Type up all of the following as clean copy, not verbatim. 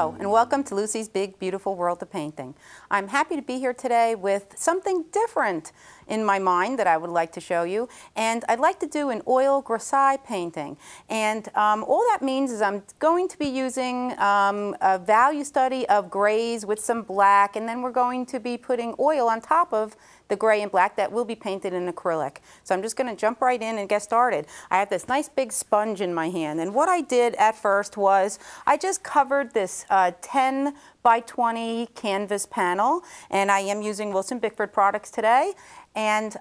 Hello and welcome to Lucy's Big Beautiful World of Painting. I'm happy to be here today with something different in my mind that I would like to show you, and I'd like to do an oil grisaille painting. And all that means is I'm going to be using a value study of grays with some black, and then we're going to be putting oil on top of the gray and black that will be painted in acrylic. So I'm just going to jump right in and get started. I have this nice big sponge in my hand, and what I did at first was I just covered this 10 by 20 canvas panel, and I am using Wilson Bickford products today. And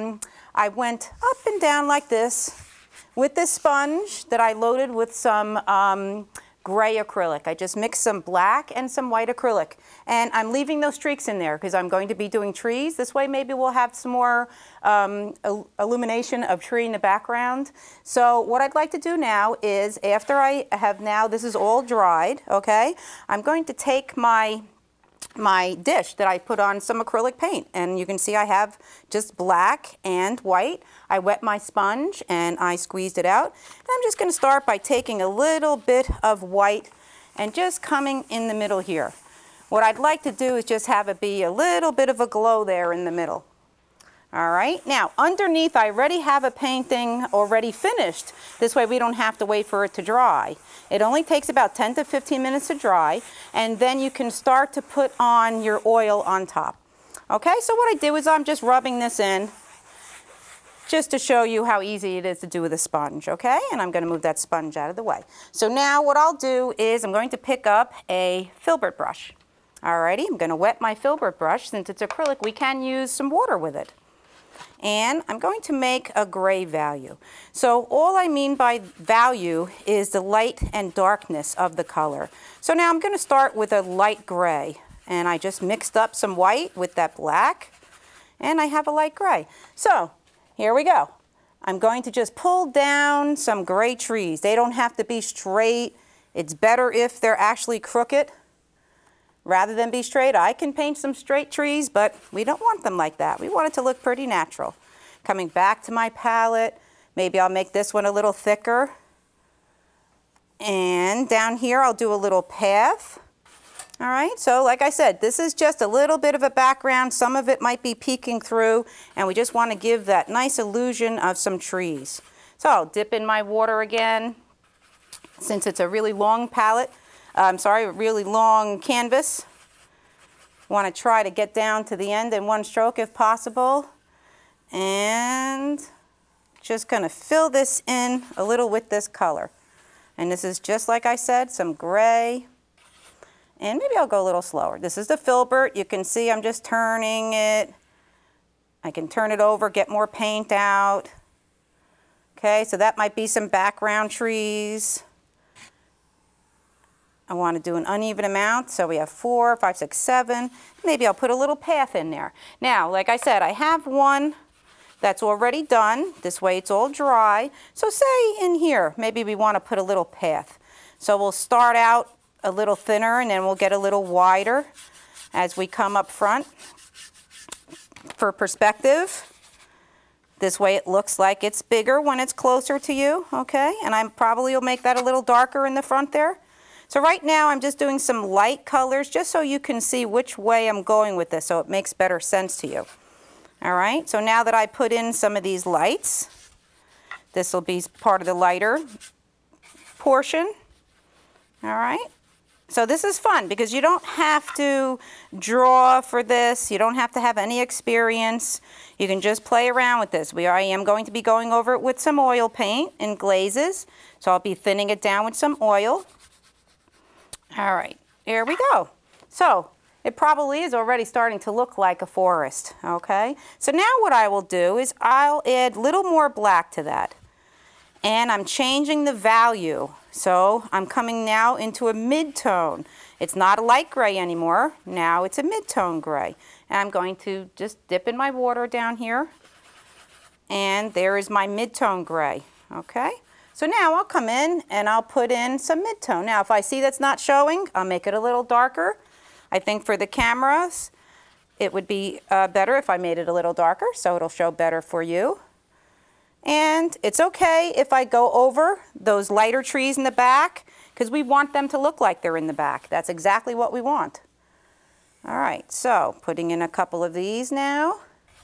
I went up and down like this with this sponge that I loaded with some gray acrylic. I just mixed some black and some white acrylic. And I'm leaving those streaks in there because I'm going to be doing trees. This way maybe we'll have some more illumination of tree in the background. So what I'd like to do now is, after I have now, this is all dried, okay? I'm going to take my dish that I put on some acrylic paint, and you can see I have just black and white. I wet my sponge and I squeezed it out. And I'm just going to start by taking a little bit of white and just coming in the middle here. What I'd like to do is just have it be a little bit of a glow there in the middle. All right, now underneath I already have a painting already finished. This way we don't have to wait for it to dry. It only takes about 10 to 15 minutes to dry, and then you can start to put on your oil on top. Okay, so what I did was I'm just rubbing this in just to show you how easy it is to do with a sponge, okay? And I'm going to move that sponge out of the way. So now what I'll do is I'm going to pick up a filbert brush. Alrighty, I'm going to wet my filbert brush. Since it's acrylic, we can use some water with it. And I'm going to make a gray value. So all I mean by value is the light and darkness of the color. So now I'm going to start with a light gray, and I just mixed up some white with that black, and I have a light gray. So here we go. I'm going to just pull down some gray trees. They don't have to be straight. It's better if they're actually crooked rather than be straight. I can paint some straight trees, but we don't want them like that. We want it to look pretty natural. Coming back to my palette, maybe I'll make this one a little thicker. And down here I'll do a little path. All right, so like I said, this is just a little bit of a background. Some of it might be peeking through, and we just want to give that nice illusion of some trees. So I'll dip in my water again. Since it's a really long palette, a really long canvas. Want to try to get down to the end in one stroke if possible. And just going to fill this in a little with this color. And this is just like I said, some gray. And maybe I'll go a little slower. This is the filbert. You can see I'm just turning it. I can turn it over, get more paint out. Okay, so that might be some background trees. I want to do an uneven amount, so we have 4, 5, 6, 7. Maybe I'll put a little path in there. Now, like I said, I have one that's already done. This way it's all dry. So say in here, maybe we want to put a little path. So we'll start out a little thinner, and then we'll get a little wider as we come up front for perspective. This way it looks like it's bigger when it's closer to you, okay? And I probably will make that a little darker in the front there. So right now I'm just doing some light colors just so you can see which way I'm going with this, so it makes better sense to you. All right, so now that I put in some of these lights, this will be part of the lighter portion. All right, so this is fun because you don't have to draw for this. You don't have to have any experience. You can just play around with this. I am going to be going over it with some oil paint and glazes, so I'll be thinning it down with some oil. All right, here we go. So it probably is already starting to look like a forest, okay? So now what I will do is I'll add a little more black to that. And I'm changing the value. So I'm coming now into a mid-tone. It's not a light gray anymore. Now it's a mid-tone gray. And I'm going to just dip in my water down here. And there is my mid-tone gray, okay? So now I'll come in and I'll put in some mid-tone. Now if I see that's not showing, I'll make it a little darker. I think for the cameras, it would be better if I made it a little darker, so it'll show better for you. And it's okay if I go over those lighter trees in the back because we want them to look like they're in the back. That's exactly what we want. All right, so putting in a couple of these now.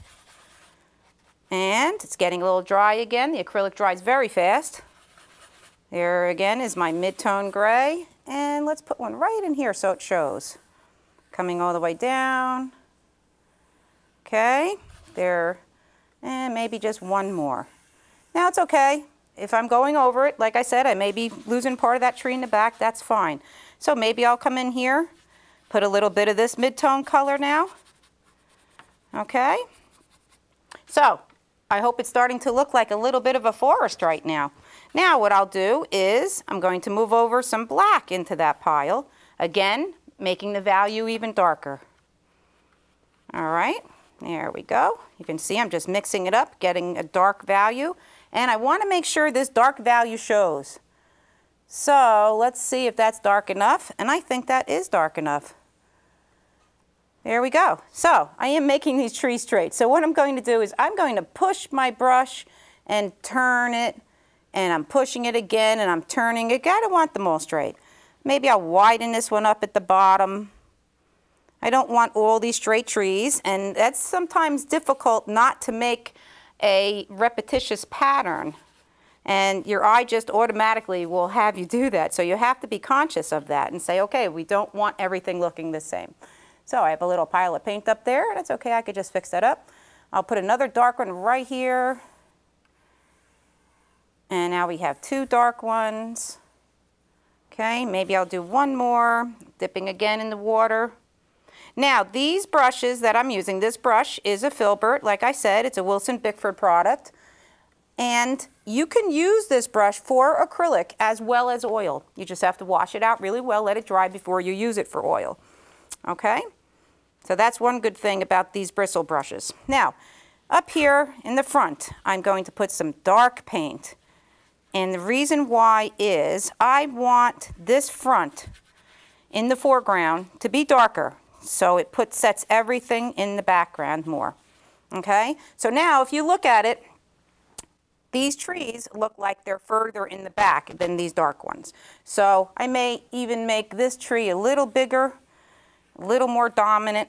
And it's getting a little dry again. The acrylic dries very fast. There again is my mid-tone gray. And let's put one right in here so it shows. Coming all the way down. Okay, there, and maybe just one more. Now it's okay. If I'm going over it, like I said, I may be losing part of that tree in the back, that's fine. So maybe I'll come in here, put a little bit of this mid-tone color now. Okay, so I hope it's starting to look like a little bit of a forest right now. Now what I'll do is I'm going to move over some black into that pile. Again, making the value even darker. All right, there we go. You can see I'm just mixing it up, getting a dark value. And I want to make sure this dark value shows. So let's see if that's dark enough. And I think that is dark enough. There we go. So I am making these trees straight. So what I'm going to do is I'm going to push my brush and turn it. And I'm pushing it again and I'm turning it. I don't want them all straight. Maybe I'll widen this one up at the bottom. I don't want all these straight trees. And that's sometimes difficult not to make a repetitious pattern, and your eye just automatically will have you do that. So you have to be conscious of that and say, okay, we don't want everything looking the same. So I have a little pile of paint up there. That's okay, I could just fix that up. I'll put another dark one right here. And now we have two dark ones. Okay, maybe I'll do one more, dipping again in the water. Now, these brushes that I'm using, this brush is a Filbert. Like I said, it's a Wilson Bickford product. And you can use this brush for acrylic as well as oil. You just have to wash it out really well, let it dry before you use it for oil. Okay? So that's one good thing about these bristle brushes. Now, up here in the front, I'm going to put some dark paint. And the reason why is I want this front in the foreground to be darker. So it sets everything in the background more. Okay? So now if you look at it, these trees look like they're further in the back than these dark ones. So I may even make this tree a little bigger, a little more dominant,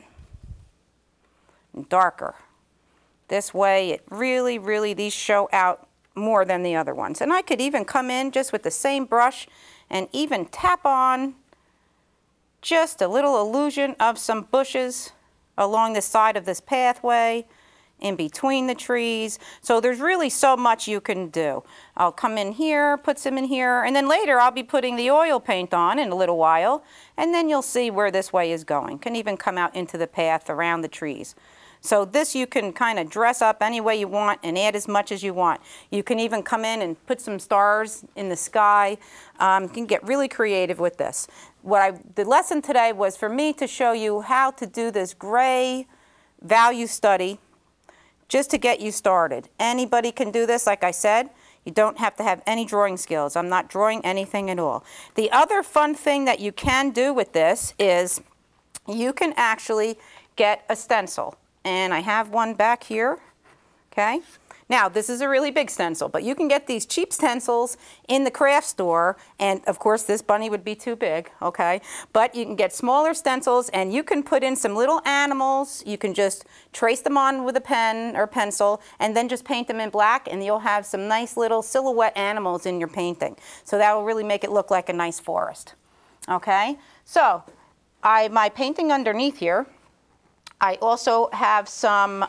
and darker. This way it really, these show out more than the other ones. And I could even come in just with the same brush and even tap on just a little illusion of some bushes along the side of this pathway, in between the trees. So there's really so much you can do. I'll come in here, put some in here, and then later I'll be putting the oil paint on in a little while, and then you'll see where this way is going. Can even come out into the path around the trees. So this you can kind of dress up any way you want and add as much as you want. You can even come in and put some stars in the sky. You can get really creative with this. The lesson today was for me to show you how to do this gray value study just to get you started. Anybody can do this, like I said. You don't have to have any drawing skills. I'm not drawing anything at all. The other fun thing that you can do with this is you can actually get a stencil. And I have one back here, okay? Now, this is a really big stencil, but you can get these cheap stencils in the craft store, and of course this bunny would be too big, okay? But you can get smaller stencils, and you can put in some little animals. You can just trace them on with a pen or pencil, and then just paint them in black, and you'll have some nice little silhouette animals in your painting. So that will really make it look like a nice forest, okay? So, my painting underneath here, I also have some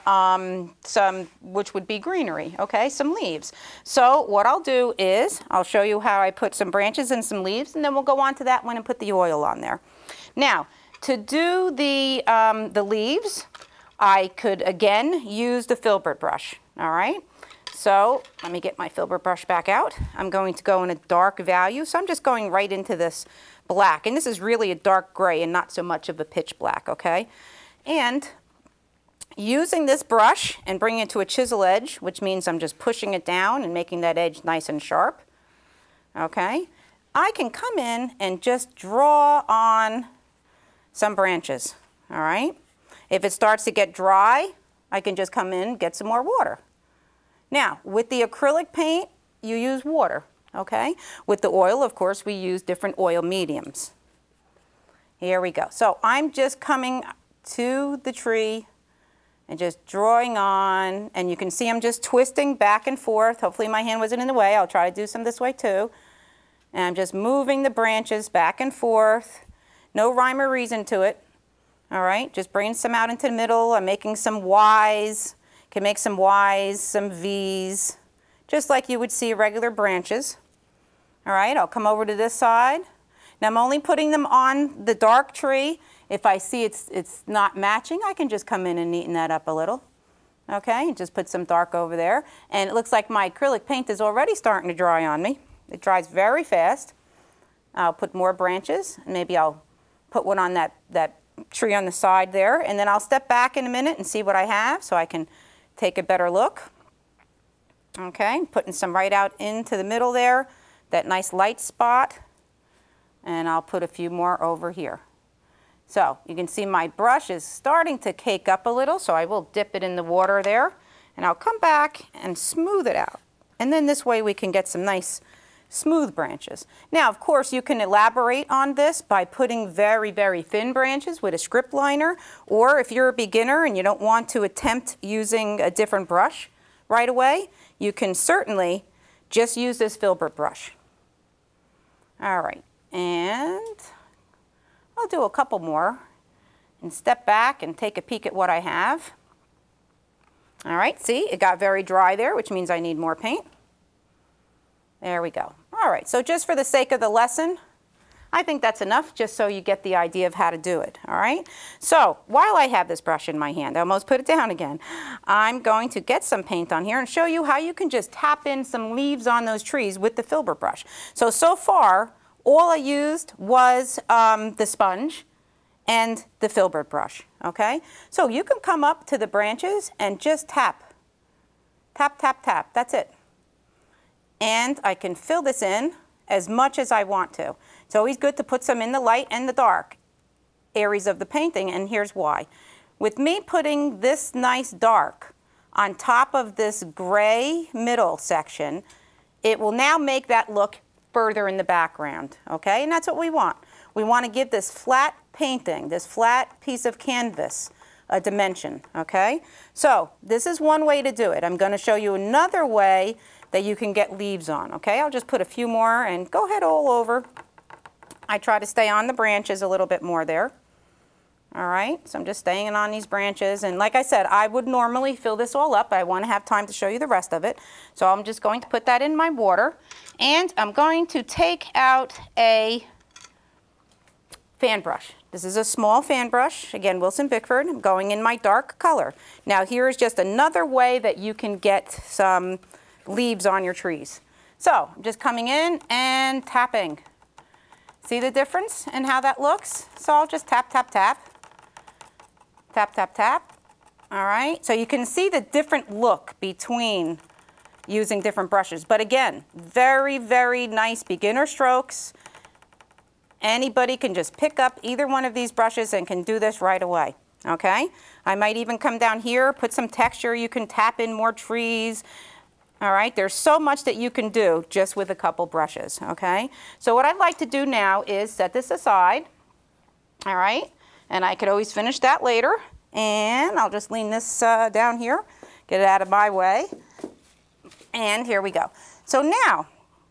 which would be greenery, okay, some leaves. So what I'll do is I'll show you how I put some branches and some leaves, and then we'll go on to that one and put the oil on there. Now, to do the leaves, I could again use the filbert brush, all right? So let me get my filbert brush back out. I'm going to go in a dark value, so I'm just going right into this black, and this is really a dark gray and not so much of a pitch black, okay? And using this brush and bringing it to a chisel edge, which means I'm just pushing it down and making that edge nice and sharp, okay, I can come in and just draw on some branches, all right? If it starts to get dry, I can just come in and get some more water. Now, with the acrylic paint, you use water, okay? With the oil, of course, we use different oil mediums. Here we go. So I'm just coming to the tree and just drawing on, and you can see I'm just twisting back and forth. Hopefully my hand wasn't in the way. I'll try to do some this way too. And I'm just moving the branches back and forth. No rhyme or reason to it. All right, just bringing some out into the middle. I'm making some Ys. Can make some Ys, some Vs, just like you would see regular branches. All right, I'll come over to this side. Now I'm only putting them on the dark tree. If I see it's not matching, I can just come in and neaten that up a little. Okay, just put some dark over there. And it looks like my acrylic paint is already starting to dry on me. It dries very fast. I'll put more branches. Maybe I'll put one on that tree on the side there. And then I'll step back in a minute and see what I have so I can take a better look. Okay, putting some right out into the middle there, that nice light spot. And I'll put a few more over here. So you can see my brush is starting to cake up a little, so I will dip it in the water there. And I'll come back and smooth it out. And then this way we can get some nice smooth branches. Now, of course, you can elaborate on this by putting very, very thin branches with a script liner, or if you're a beginner and you don't want to attempt using a different brush right away, you can certainly just use this filbert brush. All right, and I'll do a couple more and step back and take a peek at what I have. All right, see, it got very dry there, which means I need more paint. There we go. All right, so just for the sake of the lesson, I think that's enough just so you get the idea of how to do it, all right? So while I have this brush in my hand, I almost put it down again, I'm going to get some paint on here and show you how you can just tap in some leaves on those trees with the filbert brush. So far, all I used was the sponge and the filbert brush, okay? So you can come up to the branches and just tap. Tap, tap, tap, that's it. And I can fill this in as much as I want to. It's always good to put some in the light and the dark areas of the painting, and here's why. With me putting this nice dark on top of this gray middle section, it will now make that look further in the background, okay? And that's what we want. We want to give this flat painting, this flat piece of canvas, a dimension, okay? So this is one way to do it. I'm going to show you another way that you can get leaves on, okay? I'll just put a few more and go ahead all over. I try to stay on the branches a little bit more there. All right, so I'm just staying on these branches. And like I said, I would normally fill this all up, but I want to have time to show you the rest of it. So I'm just going to put that in my water. And I'm going to take out a fan brush. This is a small fan brush. Again, Wilson Bickford. I'm going in my dark color. Now here is just another way that you can get some leaves on your trees. So I'm just coming in and tapping. See the difference in how that looks? So I'll just tap, tap, tap. Tap, tap, tap. All right, so you can see the different look between using different brushes. But again, very, very nice beginner strokes. Anybody can just pick up either one of these brushes and can do this right away. Okay, I might even come down here, put some texture. You can tap in more trees. All right, there's so much that you can do just with a couple brushes, okay? So what I'd like to do now is set this aside, all right? And I could always finish that later. And I'll just lean this down here, get it out of my way. And here we go. So now,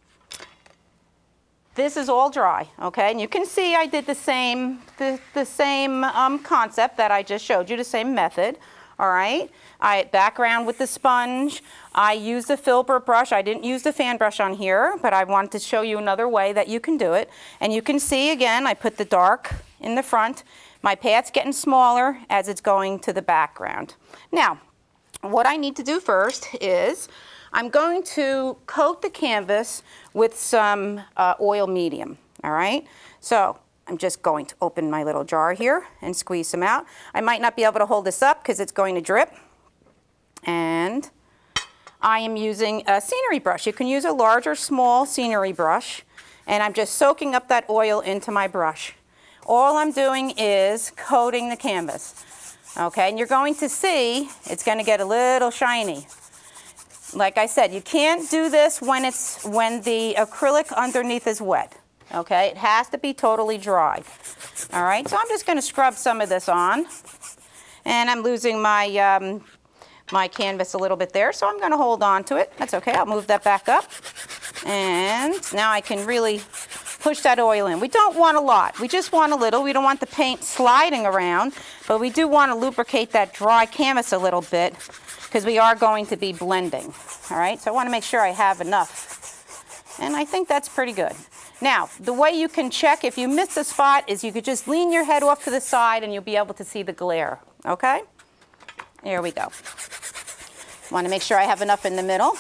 this is all dry, okay? And you can see I did the same concept that I just showed you, the same method. All right, background with the sponge. I used a filbert brush. I didn't use the fan brush on here, but I wanted to show you another way that you can do it. And you can see, again, I put the dark in the front. My path's getting smaller as it's going to the background. Now, what I need to do first is I'm going to coat the canvas with some oil medium, all right? So I'm just going to open my little jar here and squeeze some out. I might not be able to hold this up because it's going to drip. And I am using a scenery brush. You can use a large or small scenery brush. And I'm just soaking up that oil into my brush. All I'm doing is coating the canvas. Okay, and you're going to see it's going to get a little shiny. like I said, you can't do this when the acrylic underneath is wet. Okay, it has to be totally dry. All right, so I'm just going to scrub some of this on, and I'm losing my my canvas a little bit there, so I'm going to hold on to it. That's okay. I'll move that back up, and now I can really push that oil in. We don't want a lot. We just want a little. We don't want the paint sliding around, but we do want to lubricate that dry canvas a little bit because we are going to be blending. All right, so I want to make sure I have enough, and I think that's pretty good. Now, the way you can check if you missed a spot is you could just lean your head off to the side and you'll be able to see the glare, okay? There we go. Want to make sure I have enough in the middle.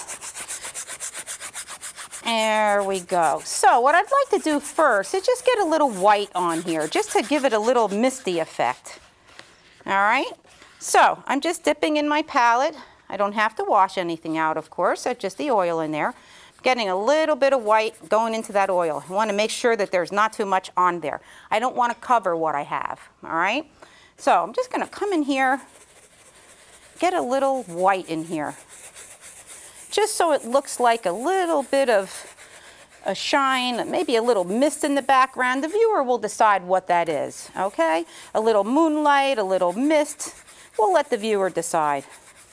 There we go. So what I'd like to do first is just get a little white on here, just to give it a little misty effect. All right? So I'm just dipping in my palette. I don't have to wash anything out, of course. That's just the oil in there. Getting a little bit of white going into that oil. I want to make sure that there's not too much on there. I don't want to cover what I have, all right? So I'm just going to come in here, get a little white in here, just so it looks like a little bit of a shine, maybe a little mist in the background. The viewer will decide what that is, okay? A little moonlight, a little mist. We'll let the viewer decide.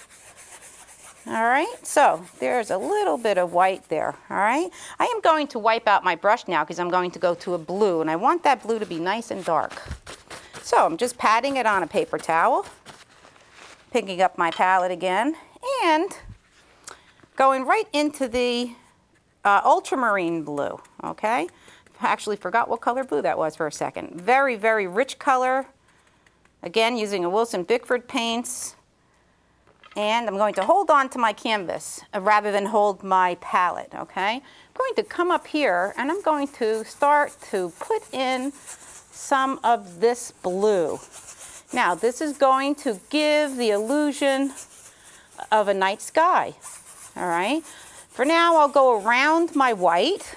All right, so there's a little bit of white there, all right? I am going to wipe out my brush now because I'm going to go to a blue, and I want that blue to be nice and dark. So I'm just patting it on a paper towel, picking up my palette again, and going right into the ultramarine blue, okay? I actually forgot what color blue that was for a second. Very, very rich color. Again, using a Wilson Bickford paints. And I'm going to hold on to my canvas rather than hold my palette, okay? I'm going to come up here and I'm going to start to put in some of this blue. Now, this is going to give the illusion of a night sky, all right? For now, I'll go around my white.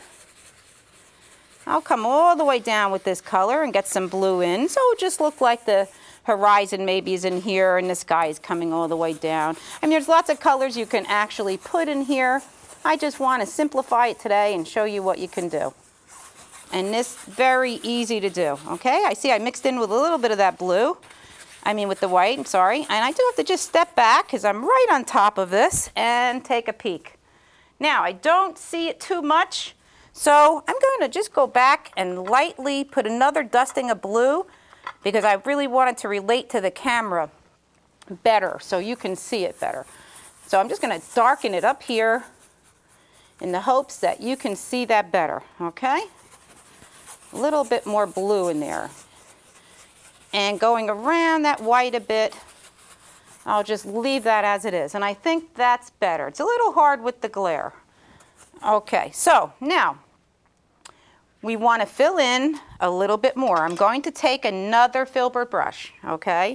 I'll come all the way down with this color and get some blue in, so it'll just look like the horizon maybe is in here and the sky is coming all the way down. I mean, there's lots of colors you can actually put in here. I just want to simplify it today and show you what you can do. And this very easy to do, okay? I see I mixed in with a little bit of that blue. I mean with the white, I'm sorry. And I do have to just step back because I'm right on top of this and take a peek. Now, I don't see it too much, so I'm going to just go back and lightly put another dusting of blue because I really wanted to relate to the camera better so you can see it better. So I'm just going to darken it up here in the hopes that you can see that better, okay? A little bit more blue in there. And going around that white a bit, I'll just leave that as it is. And I think that's better. It's a little hard with the glare. Okay, so now we want to fill in a little bit more. I'm going to take another filbert brush, okay?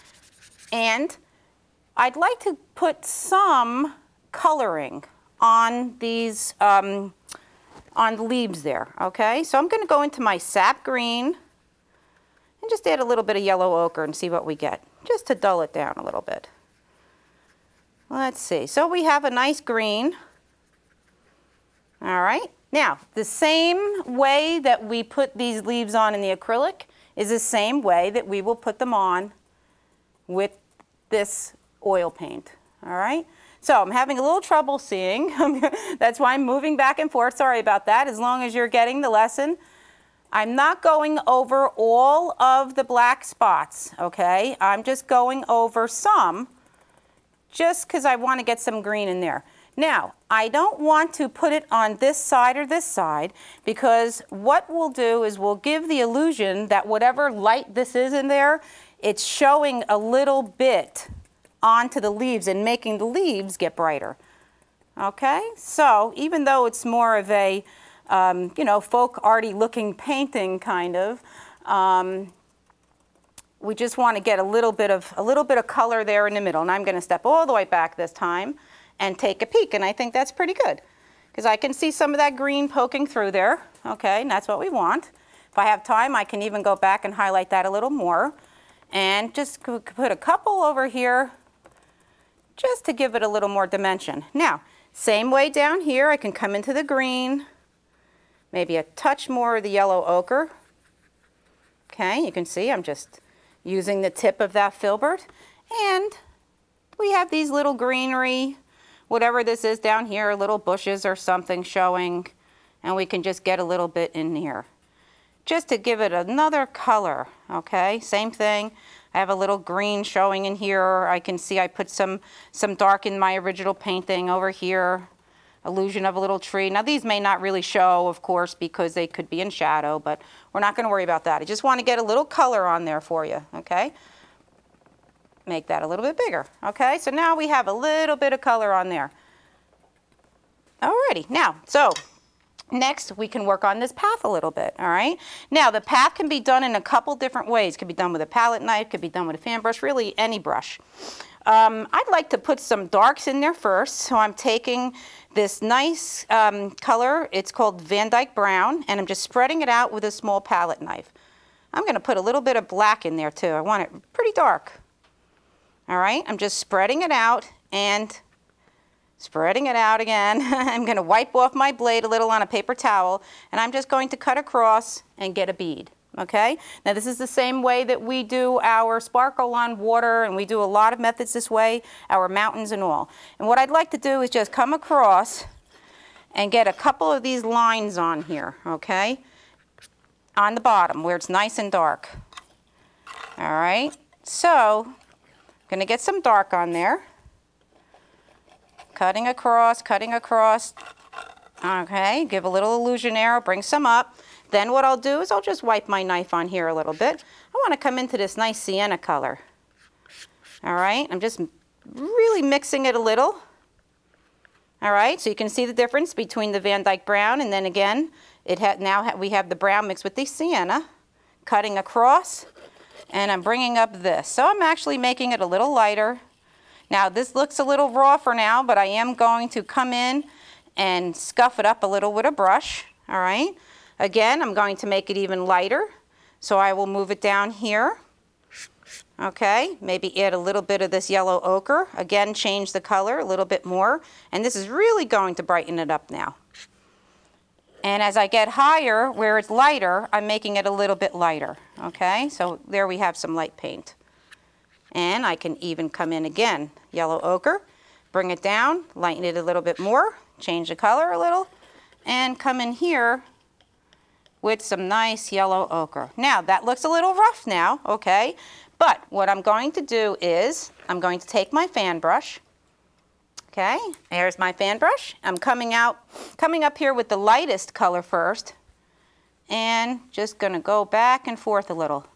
And I'd like to put some coloring on these, on the leaves there, okay? So I'm going to go into my sap green and just add a little bit of yellow ochre and see what we get, just to dull it down a little bit. Let's see, so we have a nice green. All right. Now, the same way that we put these leaves on in the acrylic is the same way that we will put them on with this oil paint, all right? So I'm having a little trouble seeing. That's why I'm moving back and forth. Sorry about that, as long as you're getting the lesson. I'm not going over all of the black spots, okay? I'm just going over some just because I want to get some green in there. Now, I don't want to put it on this side or this side because what we'll do is we'll give the illusion that whatever light this is in there, it's showing a little bit onto the leaves and making the leaves get brighter. Okay, so even though it's more of a, you know, folk arty looking painting kind of, we just want to get a little bit of color there in the middle. And I'm going to step all the way back this time and take a peek, and I think that's pretty good because I can see some of that green poking through there, okay, and that's what we want. If I have time, I can even go back and highlight that a little more and just put a couple over here just to give it a little more dimension. Now, Same way down here, I can come into the green, maybe a touch more of the yellow ochre. Okay, you can see I'm just using the tip of that filbert. And we have these little greenery, whatever this is down here, little bushes or something showing, and we can just get a little bit in here, just to give it another color, okay? Same thing. I have a little green showing in here. I can see I put some dark in my original painting over here. Illusion of a little tree. Now these may not really show, of course, because they could be in shadow, but we're not going to worry about that. I just want to get a little color on there for you, okay? Make that a little bit bigger, okay? So now we have a little bit of color on there. Alrighty, now, so next, we can work on this path a little bit, all right? Now, the path can be done in a couple different ways. It could be done with a palette knife, could be done with a fan brush, really any brush. I'd like to put some darks in there first, so I'm taking this nice color. It's called Van Dyke Brown, and I'm just spreading it out with a small palette knife. I'm going to put a little bit of black in there, too. I want it pretty dark. All right, I'm just spreading it out and spreading it out again. I'm going to wipe off my blade a little on a paper towel, and I'm just going to cut across and get a bead, okay? Now this is the same way that we do our sparkle on water, and we do a lot of methods this way, our mountains and all. And what I'd like to do is just come across and get a couple of these lines on here, okay? On the bottom where it's nice and dark. All right, so I'm going to get some dark on there. Cutting across, okay, give a little illusion arrow, bring some up. Then what I'll do is I'll just wipe my knife on here a little bit. I want to come into this nice sienna color. All right, I'm just really mixing it a little. All right, so you can see the difference between the Van Dyke Brown, and then again, we have the brown mixed with the sienna. Cutting across, and I'm bringing up this. So I'm actually making it a little lighter. Now this looks a little raw for now, but I am going to come in and scuff it up a little with a brush, all right? Again, I'm going to make it even lighter, so I will move it down here, okay? Maybe add a little bit of this yellow ochre. Again, change the color a little bit more, and this is really going to brighten it up now. And as I get higher, where it's lighter, I'm making it a little bit lighter, okay? So there we have some light paint. And I can even come in again, yellow ochre, bring it down, lighten it a little bit more, change the color a little, and come in here with some nice yellow ochre. Now, that looks a little rough now, okay? But what I'm going to do is, I'm going to take my fan brush, okay? There's my fan brush. I'm coming up here with the lightest color first, and just gonna go back and forth a little.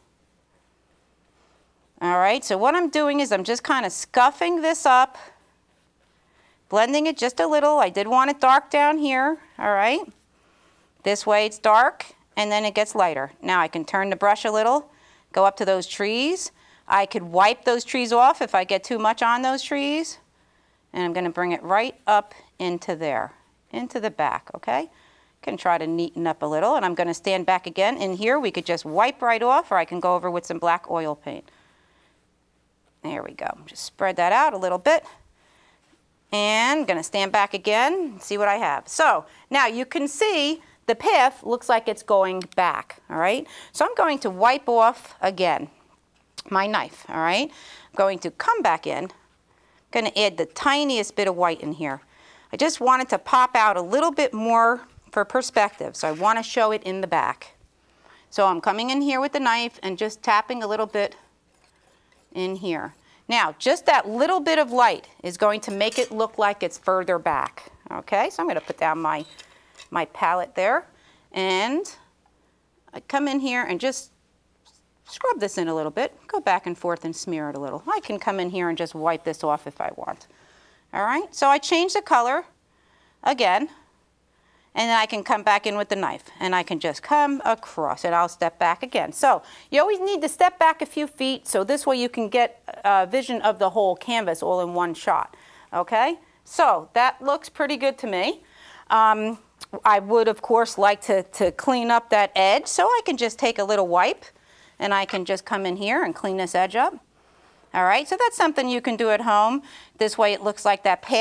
All right, so what I'm doing is I'm just kind of scuffing this up, blending it just a little. I did want it dark down here, all right? This way it's dark, and then it gets lighter. Now I can turn the brush a little, go up to those trees. I could wipe those trees off if I get too much on those trees. And I'm gonna bring it right up into there, into the back, okay? Can try to neaten up a little, and I'm gonna stand back again. In here, we could just wipe right off, or I can go over with some black oil paint. There we go. Just spread that out a little bit. And I'm going to stand back again and see what I have. So now you can see the path looks like it's going back, all right? So I'm going to wipe off again my knife, all right? I'm going to come back in. I'm going to add the tiniest bit of white in here. I just want it to pop out a little bit more for perspective, so I want to show it in the back. So I'm coming in here with the knife and just tapping a little bit in here. Now, just that little bit of light is going to make it look like it's further back. Okay, so I'm going to put down my palette there, and I come in here and just scrub this in a little bit, go back and forth and smear it a little. I can come in here and just wipe this off if I want. All right, so I change the color again, and then I can come back in with the knife, and I can just come across it. I'll step back again. So you always need to step back a few feet, so this way you can get a vision of the whole canvas all in one shot. Okay, so that looks pretty good to me. I would, of course, like to clean up that edge, so I can just take a little wipe, and I can just come in here and clean this edge up. All right, so that's something you can do at home. This way it looks like that path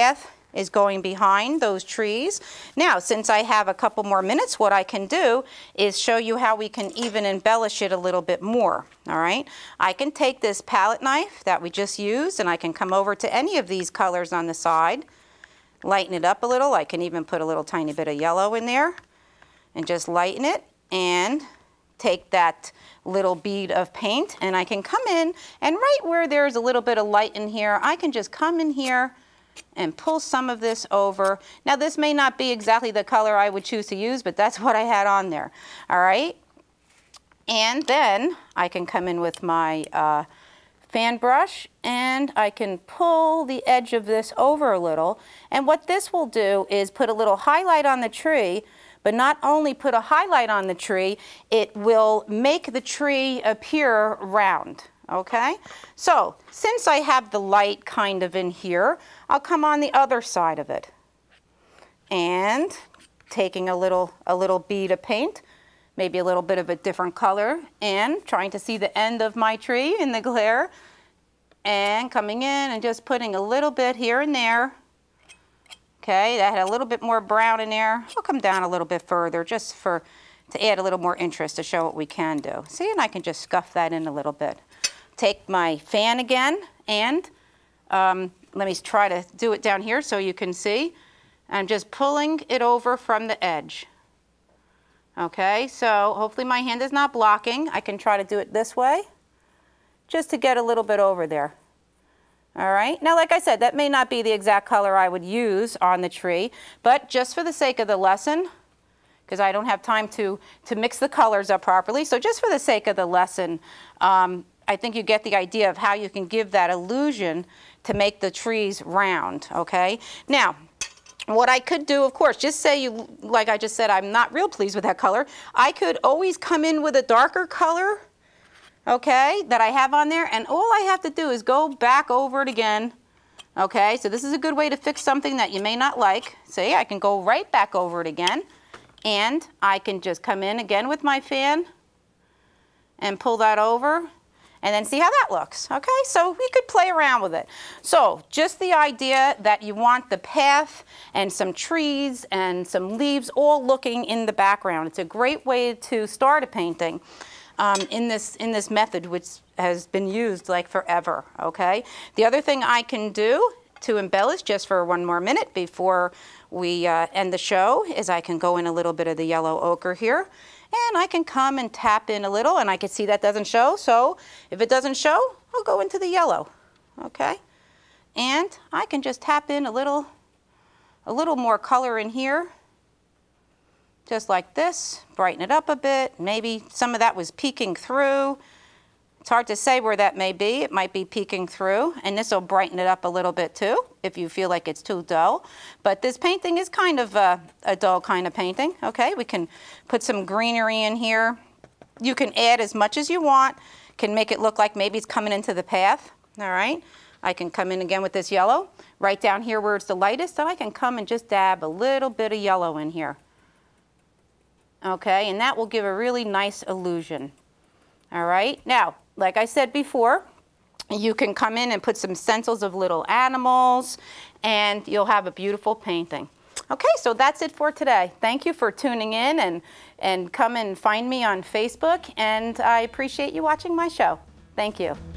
is going behind those trees. Now, since I have a couple more minutes, what I can do is show you how we can even embellish it a little bit more, all right? I can take this palette knife that we just used, and I can come over to any of these colors on the side, lighten it up a little. I can even put a little tiny bit of yellow in there and just lighten it, and take that little bead of paint, and I can come in, and right where there's a little bit of light in here, I can just come in here and pull some of this over. Now, this may not be exactly the color I would choose to use, but that's what I had on there, all right? And then I can come in with my fan brush, and I can pull the edge of this over a little, and what this will do is put a little highlight on the tree, but not only put a highlight on the tree, it will make the tree appear round, okay? So, since I have the light kind of in here, I'll come on the other side of it. And taking a little bead of paint, maybe a little bit of a different color, and trying to see the end of my tree in the glare, and coming in and just putting a little bit here and there. Okay, that had a little bit more brown in there. I'll come down a little bit further just to add a little more interest to show what we can do. See, and I can just scuff that in a little bit. Take my fan again, and let me try to do it down here so you can see. I'm just pulling it over from the edge. Okay, so hopefully my hand is not blocking. I can try to do it this way, just to get a little bit over there. All right, now like I said, that may not be the exact color I would use on the tree, but just for the sake of the lesson, because I don't have time to mix the colors up properly, so just for the sake of the lesson, I think you get the idea of how you can give that illusion to make the trees round, okay? Now, what I could do, of course, just say you, like I just said, I'm not real pleased with that color. I could always come in with a darker color, okay, that I have on there, and all I have to do is go back over it again, okay? So this is a good way to fix something that you may not like. See, I can go right back over it again, and I can just come in again with my fan and pull that over, and then see how that looks, okay? So we could play around with it. So just the idea that you want the path and some trees and some leaves all looking in the background. It's a great way to start a painting. In this method, which has been used like forever, okay? The other thing I can do to embellish, just for one more minute before we end the show, is I can go in a little bit of the yellow ochre here, and I can come and tap in a little, and I can see that doesn't show, so if it doesn't show, I'll go into the yellow, okay? And I can just tap in a little more color in here, just like this, brighten it up a bit. Maybe some of that was peeking through. It's hard to say where that may be. It might be peeking through, and this will brighten it up a little bit too, if you feel like it's too dull. But this painting is kind of a dull kind of painting, okay? We can put some greenery in here. You can add as much as you want. Can make it look like maybe it's coming into the path, all right? I can come in again with this yellow, right down here where it's the lightest, and I can come and just dab a little bit of yellow in here. Okay, and that will give a really nice illusion. All right, now, like I said before, you can come in and put some stencils of little animals, and you'll have a beautiful painting. Okay, so that's it for today. Thank you for tuning in, and come and find me on Facebook, and I appreciate you watching my show. Thank you.